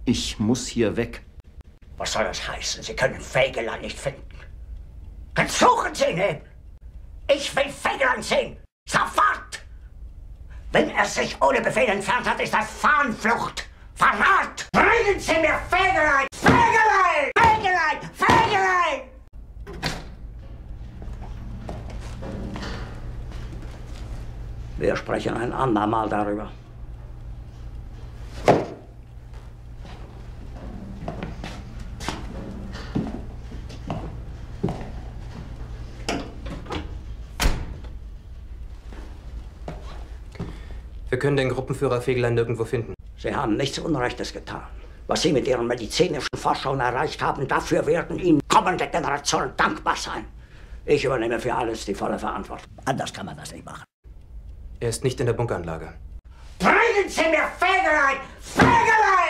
Ich muss hier weg. Was soll das heißen? Sie können Fegelein nicht finden. Dann suchen Sie ihn eben. Ich will Fegelein sehen. Sofort! Wenn er sich ohne Befehl entfernt hat, ist das Fahnenflucht. Verrat! Bringen Sie mir Fegelein! Fegelein! Fegelein! Fegelein! Wir sprechen ein andermal darüber. Wir können den Gruppenführer Fegelein nirgendwo finden. Sie haben nichts Unrechtes getan. Was Sie mit Ihren medizinischen Forschungen erreicht haben, dafür werden Ihnen kommende Generationen dankbar sein. Ich übernehme für alles die volle Verantwortung. Anders kann man das nicht machen. Er ist nicht in der Bunkeranlage. Bringen Sie mir Fegelein! Fegelein!